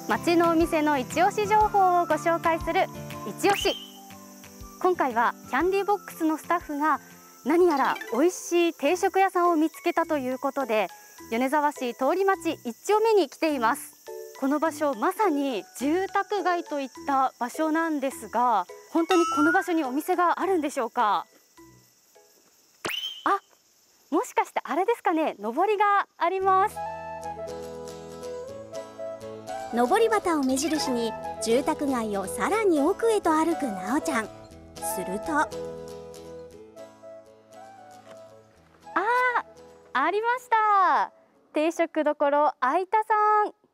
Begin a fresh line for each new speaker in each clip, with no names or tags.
街のお店の一押し情報をご紹介する一押し。今回はキャンディーボックスのスタッフが何やら美味しい定食屋さんを見つけたということで、米沢市通り町1丁目に来ています。この場所、まさに住宅街といった場所なんですが、本当にこの場所にお店があるんでしょうか。あ、もしかしてあれですかね、のぼりがあります。
のぼり旗を目印に住宅街をさらに奥へと歩くなおちゃん。すると、
ありました。定食どころあいたさん。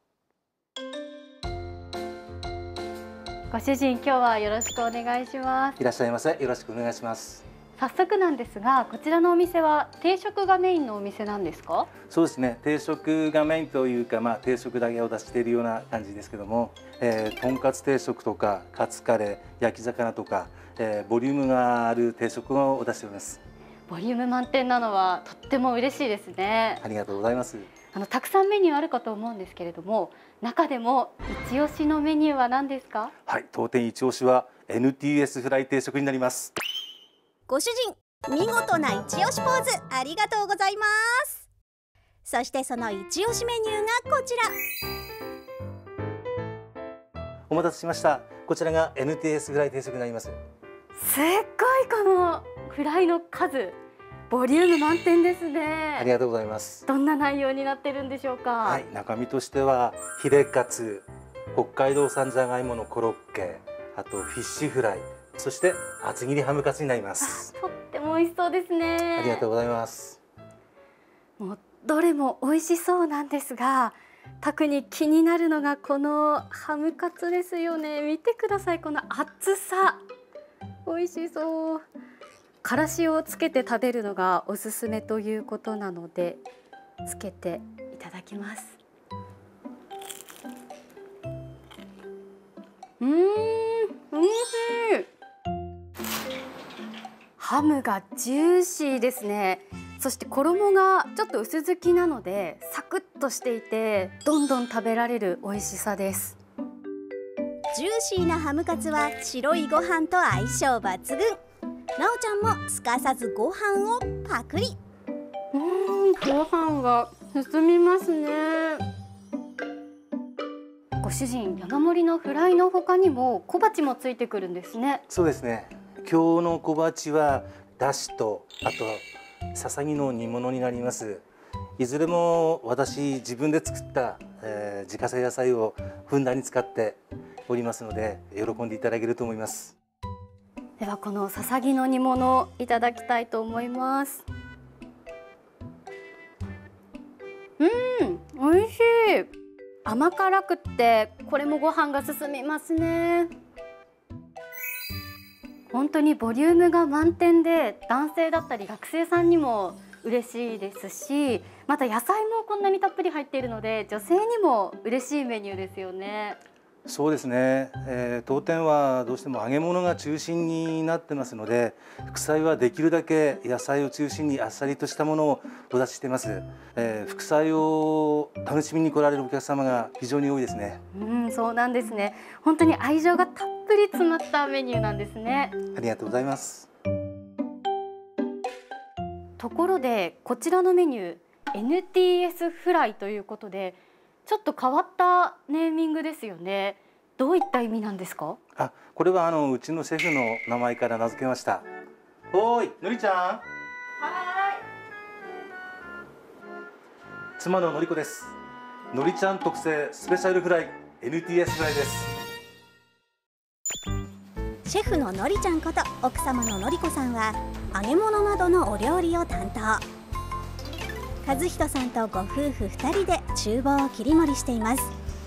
ご主人、今日はよろしくお願いします。
いらっしゃいませ。よろしくお願いします。
早速なんですが、こちらのお店は定食がメインのお店なんですか？
そうですね。定食がメインというか、定食だけを出しているような感じですけども、とんかつ定食とかカツカレー、焼き魚とか、ボリュームがある定食を出しております。
ボリューム満点なのはとっても嬉しいですね。
ありがとうございます。
たくさんメニューあるかと思うんですけれども、中でも一押しのメニューは何ですか？はい、
当店一押しは NTS フライ定食になります。
ご主人、見事な一押しポーズありがとうございます。そしてその一押しメニューがこちら。
お待たせしました。こちらが NTS フライ定食になります。
すっごいこのフライの数、ボリューム満点ですね。
ありがとうございます。
どんな内容になってるんでしょうか？
はい、中身としてはヒレカツ、北海道産じゃがいものコロッケ、あとフィッシュフライ、そして厚切りハムカツになります。
とっても美味しそうですね。
ありがとうございます。
もうどれも美味しそうなんですが、特に気になるのがこのハムカツですよね。見てください、この厚さ。美味しそう。からしをつけて食べるのがおすすめということなので、つけていただきます。美味しい。ハムがジューシーですね。そして衣がちょっと薄づきなのでサクッとしていて、どんどん食べられる美味しさです。
ジューシーなハムカツは白いご飯と相性抜群。なおちゃんもすかさずご飯をパクリ。
ご飯が進みますね。ご主人、山盛りのフライの他にも小鉢もついてくるんですね。
そうですね。今日の小鉢はだしと、あとささぎの煮物になります。いずれも私自分で作った、自家製野菜をふんだんに使っておりますので、喜んでいただけると思います。
ではこのささぎの煮物いただきたいと思います。美味しい。甘辛くってこれもご飯が進みますね。本当にボリュームが満点で、男性だったり学生さんにも嬉しいですし、また野菜もこんなにたっぷり入っているので女性にも嬉しいメニューですよね。
そうですね、当店はどうしても揚げ物が中心になってますので、副菜はできるだけ野菜を中心にあっさりとしたものをお出ししています。副菜を楽しみに来られるお客様が非常に多いですね。
そうなんですね。本当に愛情がたっぷり詰まったメニューなんですね。
ありがとうございます。
ところでこちらのメニュー NTS フライということで、ちょっと変わったネーミングですよね。どういった意味なんですか？
これはうちのシェフの名前から名付けました。おーい、のりちゃん。はい。妻ののりこです。のりちゃん特製スペシャルフライ NTS フライです。
シェフののりちゃんこと奥様ののりこさんは揚げ物などのお料理を担当。和人さんとご夫婦2人で厨房を切り盛りしています。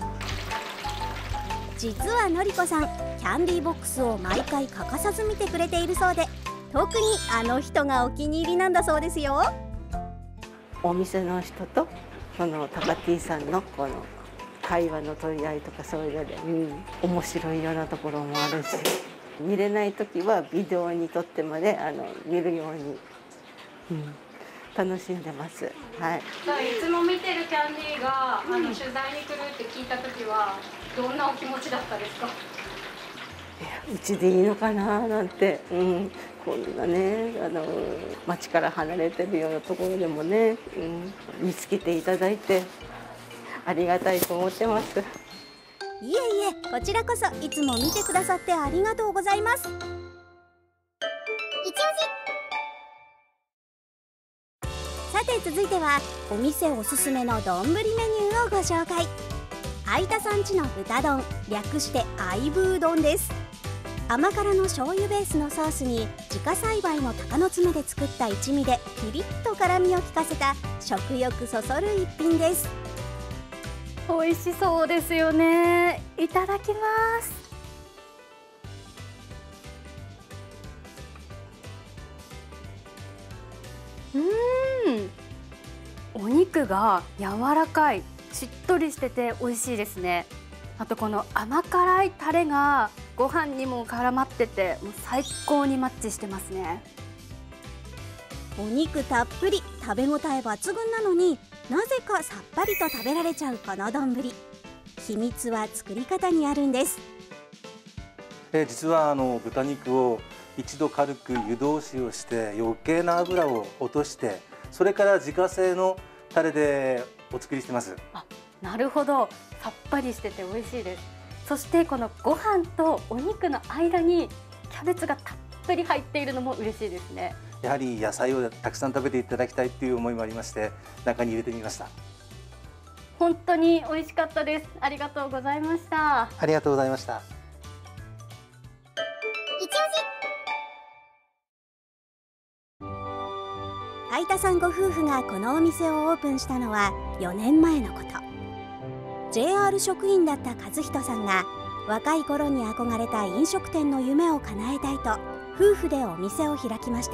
実はのりこさん、キャンディーボックスを毎回欠かさず見てくれているそうで、特にあの人がお気に入りなんだそうですよ。
お店の人とこのタカティさんのこの会話の取り合いとか、そういうので、面白いようなところもあるし、見れない時はビデオに撮ってまで見るように、 楽しんでます。はい。
いつも見てるキャンディーが取材に来るって聞いた時はどんなお気持ちだったですか？
うちでいいのかななんて、こんなね町から離れてるようなところでもね、見つけていただいてありがたいと思ってます。
いえいえ、こちらこそいつも見てくださってありがとうございます。さて続いてはお店おすすめの丼メニューをご紹介。相田さんちの豚丼、略して相ブー丼です。甘辛の醤油ベースのソースに自家栽培の鷹の爪で作った一味でピリッと辛みを効かせた食欲そそる一品です。
美味しそうですよね。いただきます。お肉が柔らかい、しっとりしてて美味しいですね。あとこの甘辛いタレがご飯にも絡まってて、もう最高にマッチしてますね。
お肉たっぷり、食べ応え抜群なのになぜかさっぱりと食べられちゃうこの丼。秘密は作り方にあるんです。
実は豚肉を一度軽く湯通しをして余計な油を落として、それから自家製のタレでお作りしてます。
なるほど、さっぱりしてて美味しいです。そしてこのご飯とお肉の間にキャベツがたっぷり入っているのも嬉しいですね。
やはり野菜をたくさん食べていただきたいという思いもありまして、中に入れてみました。
本当に美味しかったです。ありがとうございました。
ありがとうございました。
相田さんご夫婦がこのお店をオープンしたのは4年前のこと。 JR 職員だった和人さんが若い頃に憧れた飲食店の夢を叶えたいと夫婦でお店を開きました。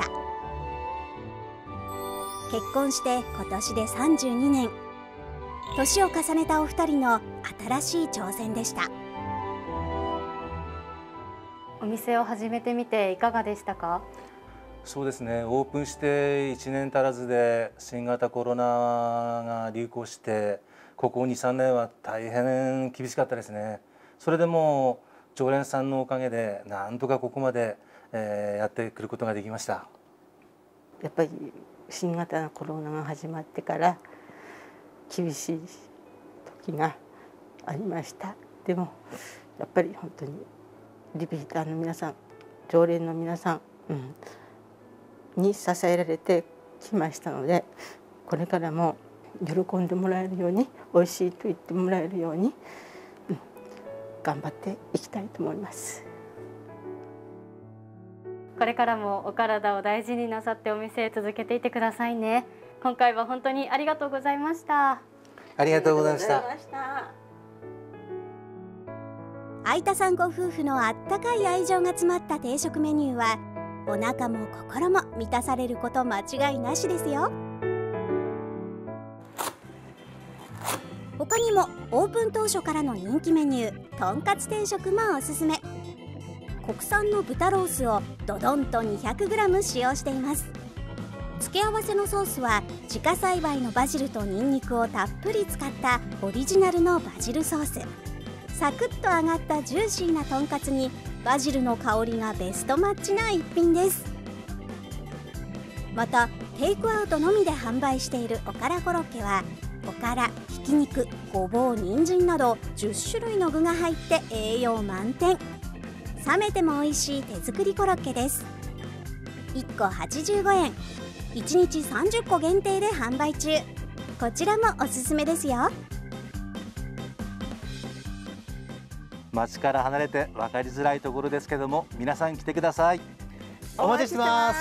結婚して今年で32年。年を重ねたお二人の新しい挑戦でした。
お店を始めてみていかがでしたか？
そうですね、オープンして1年足らずで新型コロナが流行して、ここ 2,3 年は大変厳しかったですね。それでも常連さんのおかげでなんとかここまでやってくることができました。
やっぱり新型コロナが始まってから厳しい時がありました。でもやっぱり本当にリピーターの皆さん、常連の皆さん、に支えられてきましたので、これからも喜んでもらえるように、美味しいと言ってもらえるように、頑張っていきたいと思います。
これからもお体を大事になさってお店続けていてくださいね。今回は本当にありがとうございました。
ありがとうございました。
相田さんご夫婦のあったかい愛情が詰まった定食メニューはお腹も心も満たされること間違いなしですよ。他にもオープン当初からの人気メニューとんかつ定食もおすすめ。国産の豚ロースをドドンと 200g 使用しています。付け合わせのソースは自家栽培のバジルとニンニクをたっぷり使ったオリジナルのバジルソース。サクッと揚がったジューシーなとんかつにバジルの香りがベストマッチな一品です。またテイクアウトのみで販売しているおからコロッケはおから、ひき肉、ごぼう、人参など10種類の具が入って栄養満点。冷めても美味しい手作りコロッケです。1個85円、1日30個限定で販売中。こちらもおすすめですよ。
町から離れて分かりづらいところですけども、皆さん来てください。お待ちしてます。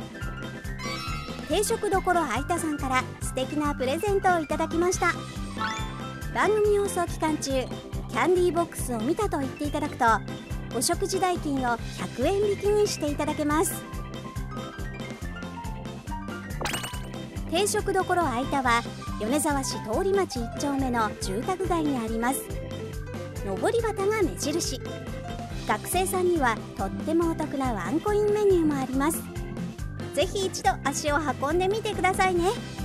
定食どころ相田さんから素敵なプレゼントをいただきました。番組放送期間中キャンディーボックスを見たと言っていただくとお食事代金を100円引きにしていただけます。定食どころ相田は米沢市通り町1丁目の住宅街にあります。上り旗が目印。学生さんにはとってもお得なワンコインメニューもあります。 ぜひ一度足を運んでみてくださいね。